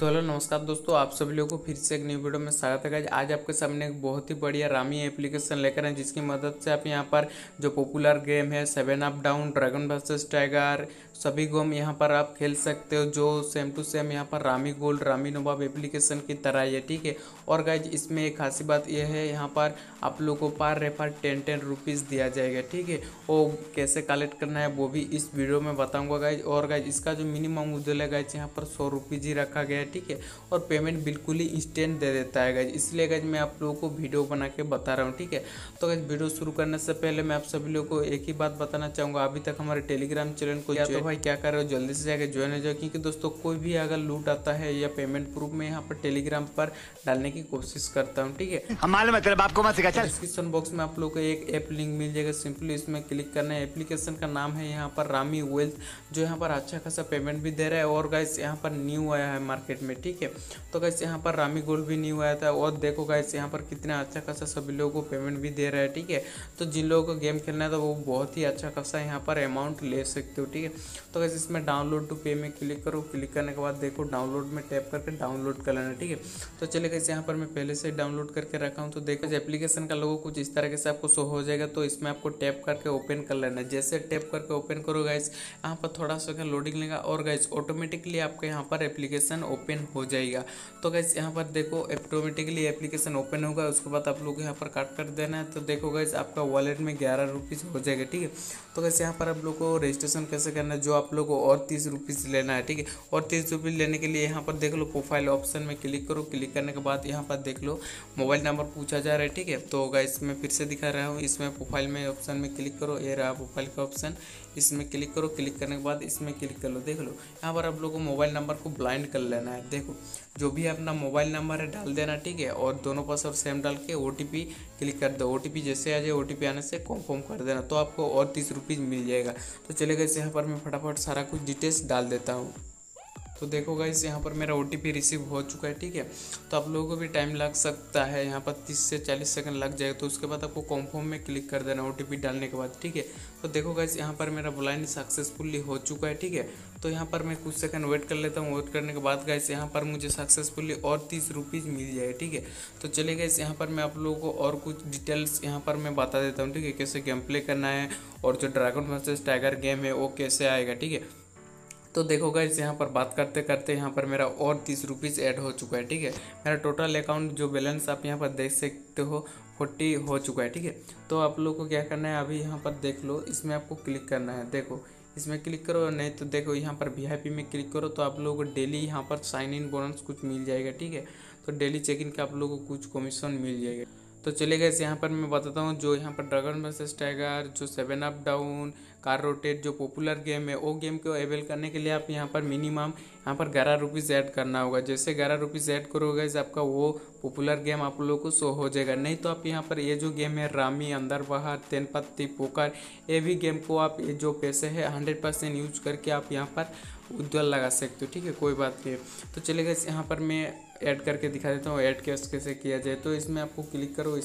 तो हेलो नमस्कार दोस्तों, आप सभी लोगों को फिर से एक न्यू वीडियो में स्वागत है गाइस। आज आपके सामने एक बहुत ही बढ़िया रामी एप्लीकेशन लेकर हैं, जिसकी मदद से आप यहां पर जो पॉपुलर गेम है 7 up down, dragon versus tiger, सभी गेम यहां पर आप खेल सकते हो, जो सेम टू सेम यहां पर rummy gold, rummy Nawab application की तरह ही है। ठीक है। और गाइज इसमें एक खासी बात यह है, यहाँ पर आप लोगों को पर रेफर 10 रुपीज़ दिया जाएगा। ठीक है। वो कैसे कलेक्ट करना है वो भी इस वीडियो में बताऊंगा गाइज। और गाइज इसका जो मिनिमम मुद्दल है गाइज, यहाँ पर 100 रुपीज़ ही रखा गया है। ठीक है। और पेमेंट बिल्कुल ही इंस्टेंट दे देता है गाइज, इसलिए गाइज मैं आप लोगों को वीडियो बना के बता रहा हूँ। ठीक है। तो गाइज वीडियो शुरू करने से पहले मैं आप सभी लोगों को एक ही बात बताना चाहूँगा, अभी तक हमारे टेलीग्राम चैनल को या तो भाई क्या कर रहे हो, जल्दी से जाकर ज्वाइन हो जाओ। क्योंकि दोस्तों कोई भी अगर लूट आता है या पेमेंट प्रूफ में यहाँ पर टेलीग्राम पर डालने की कोशिश करता हूँ। ठीक है। हमारे मतलब आपको मत सिखा। डिस्क्रिप्शन बॉक्स में आप लोग को एक ऐप लिंक मिल जाएगा, सिंपली इसमें क्लिक करना है। एप्लीकेशन का नाम है यहाँ पर रामी वेल्थ, जो यहाँ पर अच्छा खासा पेमेंट भी दे रहा है। और गाइस यहाँ पर न्यू आया है मार्केट में। ठीक है। तो गाइस यहाँ पर रामी गोल्ड भी न्यू आया था, और देखो गाइस यहाँ पर कितना अच्छा खासा सभी लोगों को पेमेंट भी दे रहा है। ठीक है। तो जिन लोगों को गेम खेलना है तो वो बहुत ही अच्छा खासा यहाँ पर अमाउंट ले सकते हो। ठीक है। तो गाइस इसमें डाउनलोड टू पे में क्लिक करो, क्लिक करने के बाद देखो डाउनलोड में टैप करके डाउनलोड कर लेना। ठीक है। तो चलिए गाइस यहाँ पर मैं पहले से डाउनलोड करके रखा हूँ। तो देखो एप्लीकेशन का लोगो कुछ इस तरह से आपको शो हो जाएगा। तो इसमें आपको टैप करके ओपन कर लेना है। जैसे टैप करके ओपन करो गाइस, यहाँ पर थोड़ा सा लोडिंग लेगा और गाइस ऑटोमेटिकली आपके यहाँ पर एप्लीकेशन ओपन हो जाएगा। तो गाइस यहाँ पर देखो ऑटोमेटिकली एप्लीकेशन ओपन होगा, उसके बाद आप लोग यहाँ पर काट कर देना है। तो देखो गाइस आपका वॉलेट में 11 रुपीज़ हो जाएगा। ठीक है। तो गाइस यहाँ पर आप लोग को रजिस्ट्रेशन कैसे करना है, जो आप लोग को और 30 रुपीज़ लेना है। ठीक है। और 30 रुपीज़ लेने के लिए यहाँ पर देख लो प्रोफाइल ऑप्शन में क्लिक करो, क्लिक करने के बाद यहाँ पर देख लो मोबाइल नंबर पूछा जा रहा है। ठीक है। तो गाइस मैं फिर से दिखा रहा हूँ, इसमें प्रोफाइल में ऑप्शन में क्लिक करो, ये रहा प्रोफाइल का ऑप्शन, इसमें क्लिक करो, क्लिक करने के बाद इसमें क्लिक कर लो। देख लो यहाँ पर आप लोगों को मोबाइल नंबर को ब्लाइंड कर लेना है। देखो जो भी अपना मोबाइल नंबर है डाल देना। ठीक है। और दोनों पासवर्ड सेम डाल के OTP क्लिक कर दो। OTP जैसे आ जाए, OTP आने से कन्फर्म कर देना, तो आपको और 30 रुपीज़ मिल जाएगा। तो चलेगा इसे यहाँ पर मैं फटाफट सारा कुछ डिटेल्स डाल देता हूँ। तो देखो गाइस यहाँ पर मेरा OTP रिसीव हो चुका है। ठीक है। तो आप लोगों को भी टाइम लग सकता है, यहाँ पर 30 से 40 सेकंड लग जाएगा। तो उसके बाद आपको कन्फर्म में क्लिक कर देना OTP डालने के बाद। ठीक है। तो देखो गाइस यहाँ पर मेरा ब्लाइंड सक्सेसफुली हो चुका है। ठीक है। तो यहाँ पर मैं कुछ सेकंड वेट कर लेता हूँ। वेट करने के बाद गाइस यहाँ पर मुझे सक्सेसफुली और 30 रुपीज़ मिल जाएगा। ठीक है। तो चलिए गाइस यहाँ पर मैं आप लोगों को और कुछ डिटेल्स यहाँ पर मैं बता देता हूँ। ठीक है। कैसे गेम प्ले करना है और जो ड्रैगन वर्सेस टाइगर गेम है वो कैसे आएगा। ठीक है। तो देखो गाइस यहाँ पर बात करते करते यहाँ पर मेरा और 30 रुपीज़ ऐड हो चुका है। ठीक है। मेरा टोटल अकाउंट जो बैलेंस आप यहाँ पर देख सकते हो 40 हो चुका है। ठीक है। तो आप लोग को क्या करना है, अभी यहाँ पर देख लो, इसमें आपको क्लिक करना है। देखो इसमें क्लिक करो, नहीं तो देखो यहाँ पर VIP में क्लिक करो, तो आप लोगों को डेली यहाँ पर साइन इन बोनस कुछ मिल जाएगा। ठीक है। तो डेली चेक इन का आप लोगों को कुछ कमीशन मिल जाएगा। तो चले गए यहाँ पर मैं बताता हूँ, जो यहाँ पर ड्रैगन वर्सेस टाइगर, जो 7 अप डाउन, कार रोटेट, जो पॉपुलर गेम है, वो गेम को अवेल करने के लिए आप यहाँ पर मिनिमम यहाँ पर 11 रुपीज़ ऐड करना होगा। जैसे 11 रुपीज़ ऐड करोगे आपका वो पॉपुलर गेम आप लोगों को शो हो जाएगा। नहीं तो आप यहाँ पर ये जो गेम है रामी, अंदर बाहर, 10 पत्ती, पोकर, ये भी गेम को आप ये जो पैसे है 100% यूज करके आप यहाँ पर उद्योग लगा सकते हो। ठीक है। कोई बात नहीं। तो चलेगा यहाँ पर मैं ऐड करके दिखा देता हूँ ऐड कैसे किया जाए। तो इसमें आपको क्लिक करो,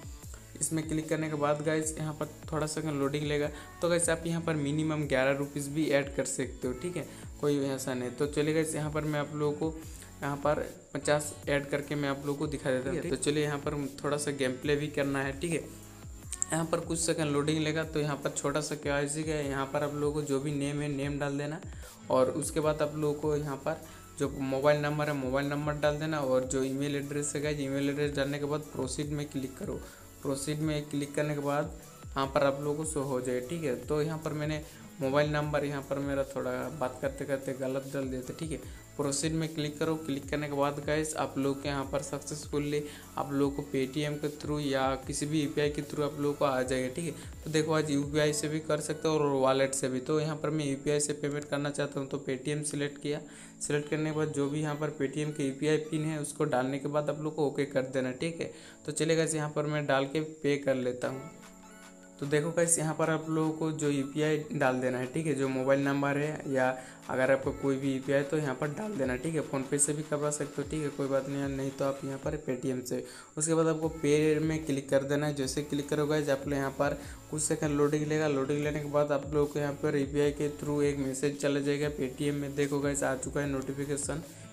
इसमें क्लिक करने के बाद गाइस यहाँ पर थोड़ा सा लोडिंग लेगा। तो गाइस आप यहाँ पर मिनिमम 11 रुपीज़ भी ऐड कर सकते हो। ठीक है। कोई ऐसा नहीं। तो चलिए गाइस यहाँ पर मैं आप लोगों को यहाँ पर 50 ऐड करके मैं आप लोगों को दिखा देता हूँ। तो चलिए यहाँ पर थोड़ा सा गेम प्ले भी करना है। ठीक है। यहाँ पर कुछ सेकंड लोडिंग लेगा। तो यहाँ पर छोटा सा KYC का है, यहाँ पर आप लोगों को जो भी नेम है नेम डाल देना, और उसके बाद आप लोगों को यहाँ पर जो मोबाइल नंबर है मोबाइल नंबर डाल देना, और जो ईमेल एड्रेस है ईमेल एड्रेस डालने के बाद प्रोसीड में क्लिक करो। प्रोसीड में क्लिक करने के बाद यहाँ पर आप लोगों को शो हो जाए। ठीक है। तो यहाँ पर मैंने मोबाइल नंबर यहाँ पर मेरा थोड़ा बात करते करते गलत डाल देते। ठीक है। प्रोसीड में क्लिक करो, क्लिक करने के बाद गाइस आप लोग के यहाँ पर सक्सेसफुली आप लोगों को पेटीएम के थ्रू या किसी भी UPI के थ्रू आप लोगों को आ जाएगा। ठीक है। तो देखो आज UPI से भी कर सकते हो और वॉलेट से भी। तो यहाँ पर मैं UPI से पेमेंट करना चाहता हूँ, तो पेटीएम सिलेक्ट किया। सिलेक्ट करने के बाद जो भी यहाँ पर पेटीएम के UPI पिन है उसको डालने के बाद आप लोग को ओके कर देना। ठीक है। तो चलेगा यहाँ पर मैं डाल के पे कर लेता हूँ। तो देखो गाइस यहाँ पर आप लोगों को जो UPI डाल देना है। ठीक है। जो मोबाइल नंबर है या अगर आपको कोई भी UPI तो यहाँ पर डाल देना। ठीक है। फ़ोनपे से भी करवा सकते हो। ठीक है। कोई बात नहीं तो आप यहाँ पर पेटीएम से। उसके बाद आपको पे में क्लिक कर देना है। जैसे क्लिक करोगे आप लोग यहाँ पर कुछ सेकंड लोडिंग लेगा। लोडिंग लेने के बाद आप लोगों को यहाँ पर UPI के थ्रू एक मैसेज चला जाएगा पेटीएम में। देखो गाइस आ चुका है नोटिफिकेशन,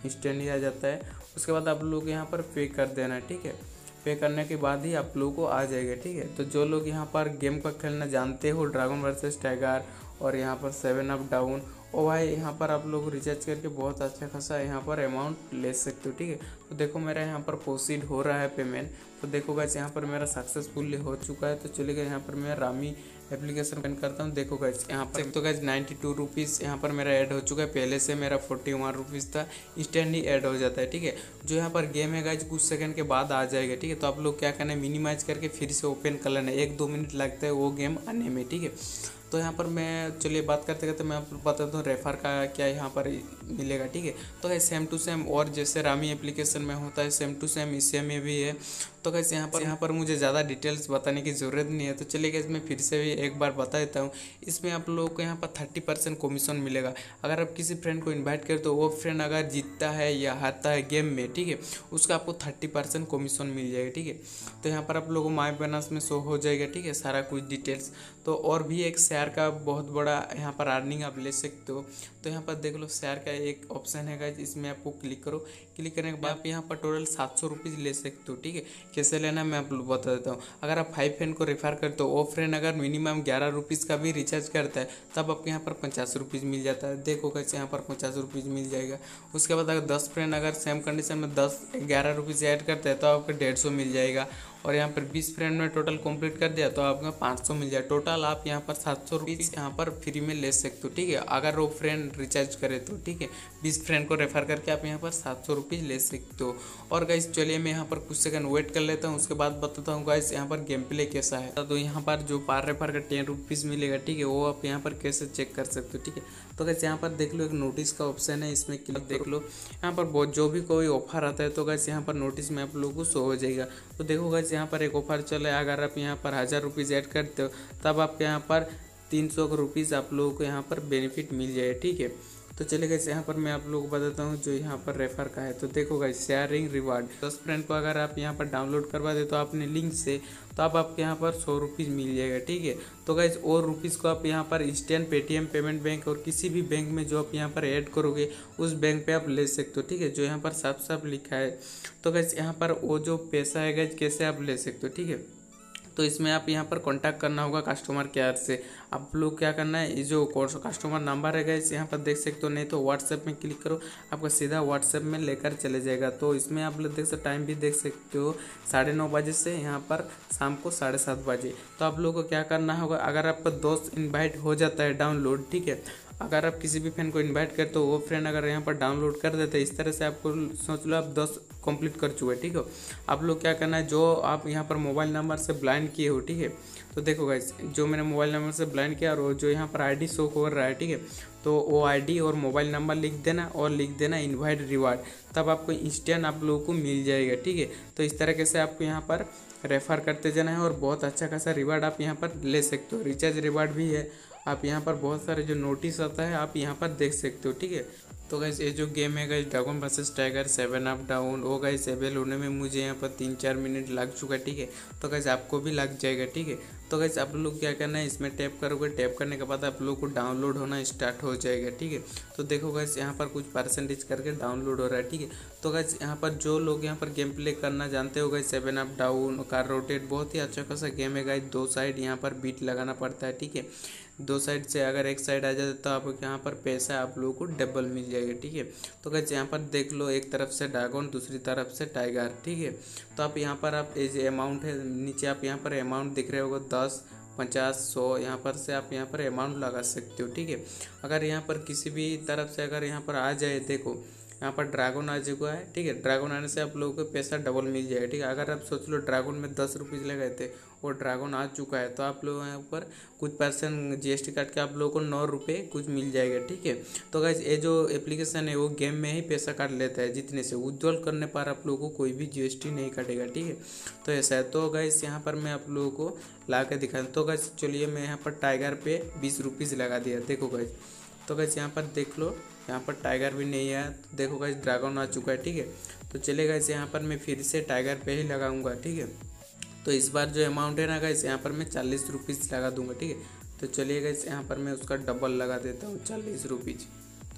इंस्टेंट ही आ जाता है। उसके बाद आप लोग यहाँ पर पे कर देना है, ठीक है। पे करने के बाद ही आप लोगों को आ जाएगा, ठीक है। तो जो लोग यहाँ पर गेम का खेलना जानते हो, ड्रैगन वर्सेस टाइगर और यहाँ पर 7 अप डाउन, और भाई यहाँ पर आप लोग रिचार्ज करके बहुत अच्छा खासा यहाँ पर अमाउंट ले सकते हो, ठीक है। तो देखो मेरा यहाँ पर प्रोसीड हो रहा है पेमेंट। तो देखो गाइस यहाँ पर मेरा सक्सेसफुली हो चुका है। तो चलिए यहाँ पर मैं रामी एप्लीकेशन ओपन करता हूँ। देखो गाइस यहाँ पर तो गाइस 92 रुपीज़ यहाँ पर मेरा ऐड हो चुका है। पहले से मेरा 41 रुपीज़ था, इंस्टेंट ही ऐड हो जाता है, ठीक है। जो यहाँ पर गेम है गाइस कुछ सेकंड के बाद आ जाएगा, ठीक है। तो आप लोग क्या करना है, मिनिमाइज करके फिर से ओपन कर लेना है। 1-2 मिनट लगता है वो गेम आने में, ठीक है। तो यहाँ पर मैं चलिए बात करते करते मैं आपको बताता हूँ रेफर का क्या यहाँ पर मिलेगा, ठीक है। तो है सेम टू सेम, और जैसे रामी एप्लीकेशन में होता है सेम टू सेम इसे में भी है। तो कैसे यहाँ पर मुझे ज़्यादा डिटेल्स बताने की ज़रूरत नहीं है। तो चलिए गाइस मैं फिर से भी एक बार बता देता हूँ। इसमें आप लोगों को यहाँ पर 30% कमीशन मिलेगा। अगर आप किसी फ्रेंड को इन्वाइट करें तो वो फ्रेंड अगर जीतता है या हारता है गेम में, ठीक है, उसका आपको 30% कमीशन मिल जाएगा, ठीक है। तो यहाँ पर आप लोगों को माई बैलेंस में शो हो जाएगा, ठीक है, सारा कुछ डिटेल्स। तो और भी एक शेयर का बहुत बड़ा यहाँ पर अर्निंग आप ले सकते हो। तो यहाँ पर देख लो शेयर का एक ऑप्शन है गाइस, इसमें आपको क्लिक करो। क्लिक करने के बाद आप यहाँ पर टोटल 700 रुपीज़ ले सकते हो, ठीक है। कैसे लेना मैं आप लोग बता देता हूँ। अगर आप 5 फ्रेंड को रेफर करते हो, वो फ्रेंड अगर मिनिमम 11 रुपीज़ का भी रिचार्ज करता है, तब आपको यहाँ पर 50 रुपीज़ मिल जाता है। देखो कैसे यहाँ पर 50 रुपीज़ मिल जाएगा। उसके बाद अगर 10 फ्रेंड अगर सेम कंडीशन में 11 रुपीज़ ऐड करते हैं तो आपको 150 मिल जाएगा। और यहाँ पर 20 फ्रेंड में टोटल कंप्लीट कर दिया तो आपका 500 मिल जाए। टोटल आप यहाँ पर 700 रुपीज़ यहाँ पर फ्री में ले सकते हो, ठीक है, अगर वो फ्रेंड रिचार्ज करे तो, ठीक है। 20 फ्रेंड को रेफर करके आप यहाँ पर 700 रुपीज़ ले सकते हो। और गाइस चलिए मैं यहाँ पर कुछ सेकंड वेट कर लेता हूँ, उसके बाद बताता हूँ गाइस यहाँ पर गेम प्ले कैसा है। तो यहाँ पर जो पार रेफर का 10 रुपीज़ मिलेगा, ठीक है, वो आप यहाँ पर कैसे चेक कर सकते हो, ठीक है। तो गाइस यहाँ पर देख लो एक नोटिस का ऑप्शन है, इसमें क्लिक देख लो। यहाँ पर बहुत जो भी कोई ऑफर आता है तो गाइस यहाँ पर नोटिस में आप लोगों को शो हो जाएगा। तो देखो गाइस यहाँ पर एक ऑफर चल रहा है। अगर आप यहाँ पर 1000 रुपीज़ ऐड करते हो तब आपके यहाँ पर 300 रुपीज़ आप लोगों को यहाँ पर बेनिफिट मिल जाए, ठीक है। तो चले गाइस यहाँ पर मैं आप लोगों को बताता हूँ जो यहाँ पर रेफर का है। तो देखो गाइस शेयरिंग रिवार्ड 10 फ्रेंड को अगर आप यहाँ पर डाउनलोड करवा दे तो आपने लिंक से, तो आप आपके यहाँ पर 100 रुपीज़ मिल जाएगा, ठीक है। तो गाइस और रुपीज़ को आप यहाँ पर इंस्टेंट पेटीएम पेमेंट बैंक और किसी भी बैंक में जो आप यहाँ पर ऐड करोगे उस बैंक पे आप ले सकते हो, ठीक है, जो यहाँ पर साफ साफ लिखा है। तो गाइस यहाँ पर वो जो पैसा है गाइस कैसे आप ले सकते हो, ठीक है। तो इसमें आप यहाँ पर कांटेक्ट करना होगा कस्टमर केयर से। आप लोग क्या करना है, ये जो कस्टमर नंबर है गाइस यहाँ पर देख सकते हो, नहीं तो व्हाट्सएप में क्लिक करो, आपका सीधा व्हाट्सएप में लेकर चले जाएगा। तो इसमें आप लोग देख सकते टाइम भी देख सकते हो 9:30 बजे से यहाँ पर शाम को 7:30 बजे। तो आप लोगों को क्या करना होगा, अगर आपका दोस्त इन्वाइट हो जाता है डाउनलोड, ठीक है, अगर आप किसी भी फ्रेंड को इनवाइट करते हो वो फ्रेंड अगर यहाँ पर डाउनलोड कर देते हैं, इस तरह से आपको सोच लो आप 10 कंप्लीट कर चुके हैं, ठीक है। आप लोग क्या करना है, जो आप यहाँ पर मोबाइल नंबर से ब्लाइंड किए हो, ठीक है, तो देखो गाइस जो मैंने मोबाइल नंबर से ब्लाइंड किया और जो यहाँ पर आईडी शो हो रहा है, ठीक है, तो वो आईडी और मोबाइल नंबर लिख देना और लिख देना इनवाइट रिवार्ड, तब आपको इंस्टेंट आप लोगों को मिल जाएगा, ठीक है। तो इस तरीके से आपको यहाँ पर रेफर करते जाना है और बहुत अच्छा खासा रिवार्ड आप यहाँ पर ले सकते हो। रिचार्ज रिवार्ड भी है, आप यहाँ पर बहुत सारे जो नोटिस आता है आप यहाँ पर देख सकते हो, ठीक है। तो गाइस ये जो गेम है guys dragon versus tiger 7 up down, वो गाइस अवेल होने में मुझे यहाँ पर 3-4 मिनट लग चुका है, ठीक है। तो गाइस आपको भी लग जाएगा, ठीक है। तो गाइस आप लोग क्या करना है, इसमें टैप करोगे, टैप करने के बाद आप लोग को डाउनलोड होना स्टार्ट हो जाएगा, ठीक है। तो देखो गाइस यहाँ पर कुछ परसेंटेज करके डाउनलोड हो रहा है, ठीक है। तो गाइस यहाँ पर जो लोग यहाँ पर गेम प्ले करना जानते हो guys 7 up down, car rotate बहुत ही अच्छा खासा गेम है गाइस। 2 साइड यहाँ पर बीट लगाना पड़ता है, ठीक है। 2 साइड से अगर एक साइड आ जाए तो आप यहाँ पर पैसा आप लोगों को डबल मिल जाएगा, ठीक है। तो गाइस यहाँ पर देख लो, एक तरफ से ड्रैगन दूसरी तरफ से टाइगर, ठीक है। तो आप यहाँ पर आप जो अमाउंट है नीचे आप यहाँ पर अमाउंट दिख रहे होगा 10, 50, 100, यहाँ पर से आप यहाँ पर अमाउंट लगा सकते हो, ठीक है। अगर यहाँ पर किसी भी तरफ से अगर यहाँ पर आ जाए, देखो यहाँ पर ड्रैगन आ चुका है, ठीक है। ड्रैगन आने से आप लोगों को पैसा डबल मिल जाएगा, ठीक है। अगर आप सोच लो ड्रैगन में 10 रुपीज़ लगाए थे और ड्रैगन आ चुका है तो आप लोग यहाँ पर कुछ % GST काट के आप लोगों को 9 रुपये कुछ मिल जाएगा, ठीक है। तो गाइस ये जो एप्लीकेशन है वो गेम में ही पैसा काट लेता है, जितने से विड्रॉल करने पर आप लोगों को कोई भी GST नहीं काटेगा, ठीक है। तो ऐसा है। तो गाइस यहाँ पर मैं आप लोगों को ला के दिखा, तो गाइस चलिए मैं यहाँ पर टाइगर पे 20 रुपीज़ लगा दिया, देखो गाइस। तो गाइस यहाँ पर देख लो, यहाँ पर टाइगर भी नहीं है, तो देखो गाइस ड्रैगन आ चुका है, ठीक है। तो चलिए गाइस यहाँ पर मैं फिर से टाइगर पे ही लगाऊंगा, ठीक है। तो इस बार जो अमाउंट है ना गाइस यहाँ पर मैं 40 रुपीज़ लगा दूंगा, ठीक है। तो चलिए गाइस यहाँ पर मैं उसका डबल लगा देता हूँ 40 रुपीज़।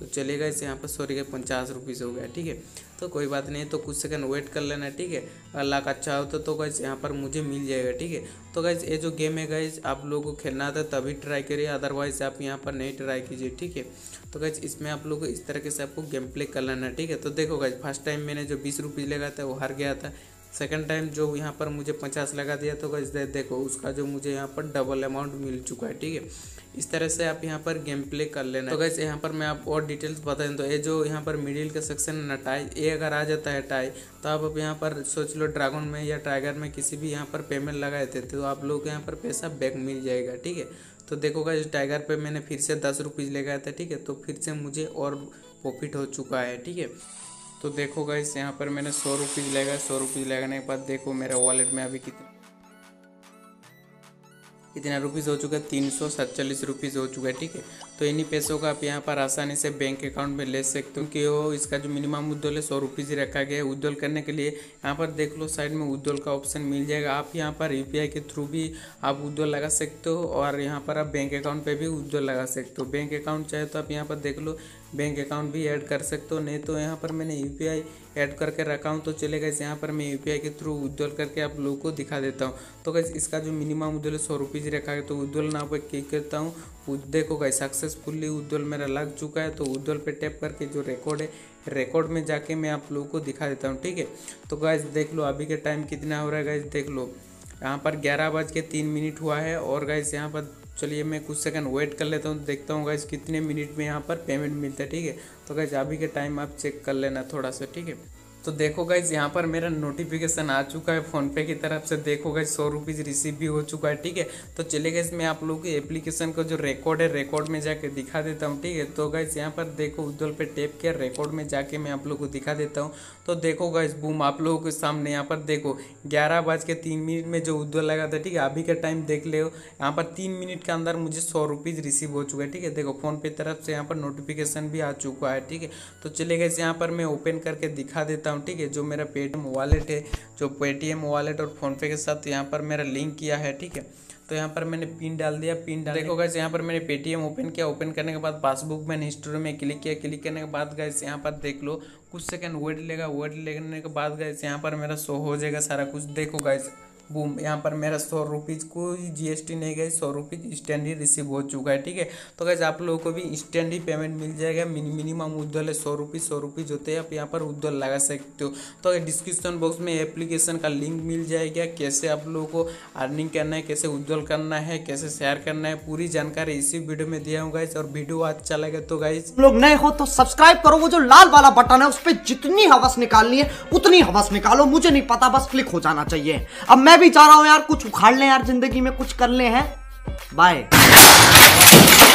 तो चलिए गाइस यहाँ पर सॉरी गाइस 50 रुपीज़ हो गया, ठीक है। तो कोई बात नहीं, तो कुछ सेकंड वेट कर लेना, ठीक है। अल्लाह का अच्छा होता तो गाइस यहाँ पर मुझे मिल जाएगा, ठीक है। तो गाइस ये जो गेम है गाइस आप लोगों को खेलना आता तभी ट्राई करिए, अदरवाइज आप यहाँ पर नहीं ट्राई कीजिए, ठीक है। तो गाइस इसमें आप लोगों को इस तरीके से आपको गेम प्ले कर लेना है, ठीक है। तो देखो गाइस फर्स्ट टाइम मैंने जो 20 रुपीज़ लगाया था वो हार गया था। सेकंड टाइम जो यहाँ पर मुझे 50 लगा दिया, तो गाइस देखो उसका जो मुझे यहाँ पर डबल अमाउंट मिल चुका है, ठीक है। इस तरह से आप यहाँ पर गेम प्ले कर लेना। तो गाइस यहाँ पर मैं आप और डिटेल्स बता दूँ, तो ये जो यहाँ पर मिडिल का सेक्शन है ना टाई, ये अगर आ जाता है टाई, तो आप अब यहाँ पर सोच लो ड्रैगन में या टाइगर में किसी भी यहाँ पर पेमेंट लगाए थे तो आप लोग को यहाँ पर पैसा बैक मिल जाएगा, ठीक है। तो देखो गाइस टाइगर पे मैंने फिर से 10 रुपीज़ लगाया था, ठीक है। तो फिर से मुझे और प्रॉफिट हो चुका है, ठीक है। तो देखो गाइस यहाँ पर मैंने 100 रुपीज़ लगाया। 100 रुपीज़ लगाने के बाद देखो मेरा वॉलेट में अभी कितना रुपीज़ हो चुका है, 347 रुपीज़ हो चुका है, ठीक है। तो इन्हीं पैसों का आप यहाँ पर आसानी से बैंक अकाउंट में ले सकते हो, क्योंकि वो इसका जो मिनिमम विड्रॉल है 100 रुपीज़ ही रखा गया है। विड्रॉल करने के लिए यहाँ पर देख लो साइड में विड्रॉल का ऑप्शन मिल जाएगा। आप यहाँ पर UPI के थ्रू भी आप विड्रॉल लगा सकते हो और यहाँ पर आप बैंक अकाउंट पे भी विड्रॉल लगा सकते हो। बैंक अकाउंट चाहे तो आप यहाँ पर देख लो बैंक अकाउंट भी ऐड कर सकते हो, नहीं तो यहाँ पर मैंने UPI ऐड करके रखा हूँ। तो चलेगा इस यहाँ पर मैं UPI के थ्रू विड्रॉल करके आप लोगों को दिखा देता हूँ। तो गाइस इसका जो मिनिमम विड्रॉल 100 रुपीज़ रखा है, तो विड्रॉल नाउ पे क्लिक करता हूँ। देखो गाइस सक्सेसफुली विड्रॉल मेरा लग चुका है। तो विड्रॉल पे टैप करके जो रिकॉर्ड है, रिकॉर्ड में जाके मैं आप लोगों को दिखा देता हूँ, ठीक है। तो गाइस देख लो अभी के टाइम कितना हो रहा है गाइस, देख लो यहाँ पर 11:03 हुआ है। और गाइस यहाँ पर चलिए मैं कुछ सेकंड वेट कर लेता हूँ, देखता हूँ गाइस कितने मिनट में यहाँ पर पेमेंट मिलता है, ठीक है। तो गाइस अभी के टाइम आप चेक कर लेना थोड़ा सा, ठीक है। तो देखो गाइस यहाँ पर मेरा नोटिफिकेशन आ चुका है फ़ोनपे की तरफ से। देखो गाइस 100 रुपीज़ रिसीव भी हो चुका है, ठीक है। तो चलिए गाइस मैं आप लोगों की एप्लीकेशन का जो रिकॉर्ड है रिकॉर्ड में जाके दिखा देता हूँ, ठीक है। तो गाइस यहाँ पर देखो विड्रॉल पे टैप किया, रिकॉर्ड में जाके मैं आप लोगों को दिखा देता हूँ। तो देखो गाइस बूम आप लोगों के सामने यहाँ पर देखो 11:03 में जो विड्रॉल लगा था, ठीक है। अभी का टाइम देख ले यहाँ पर 3 मिनट के अंदर मुझे 100 रुपीज़ रिसीव हो चुका है, ठीक है। देखो फ़ोनपे तरफ से यहाँ पर नोटिफिकेशन भी आ चुका है, ठीक है। तो चलिए गाइस यहाँ पर मैं ओपन करके दिखा देता हूँ, ठीक है। जो मेरा पेटीएम वॉलेट है, जो पेटीएम वॉलेट और फ़ोनपे के साथ यहाँ पर मेरा लिंक किया है, ठीक है। तो यहाँ पर मैंने पिन डाल दिया, पिन डाल देखो गाइस यहाँ पर मैंने पेटीएम ओपन किया। ओपन करने के बाद पासबुक मैंने हिस्ट्री में क्लिक किया। क्लिक करने के बाद गाइस यहाँ पर देख लो कुछ सेकंड वेट लेगा। वेट लेने के बाद गाइस यहाँ पर मेरा शो हो जाएगा सारा कुछ। देखो गाइस बूम यहाँ पर मेरा 100 रुपीज़ कोई GST नहीं गई, 100 रुपीज़ इंस्टेंट ही रिसीव हो चुका है, ठीक है। तो गाइस आप लोगों को भी इंस्टेंट ही पेमेंट मिल जाएगा। मिनिमम विड्रॉल है 100 रुपीज़ होते हैं, आप यहाँ पर विड्रॉल लगा सकते हो। तो डिस्क्रिप्शन बॉक्स में एप्लीकेशन का लिंक मिल जाएगा, कैसे आप लोगों को अर्निंग करना है, कैसे विड्रॉल करना है, कैसे शेयर करना है, पूरी जानकारी इसी वीडियो में दिया हूँ गाइस। और वीडियो अच्छा लगे तो गाइस लोग नए हो तो सब्सक्राइब करो, वो जो लाल वाला बटन है उस पर जितनी हवस निकालनी है उतनी हवस निकालो, मुझे नहीं पता, बस क्लिक हो जाना चाहिए। अब मैं भी चाह रहा हूं यार कुछ उखाड़ लें यार, जिंदगी में कुछ कर ले हैं। बाय।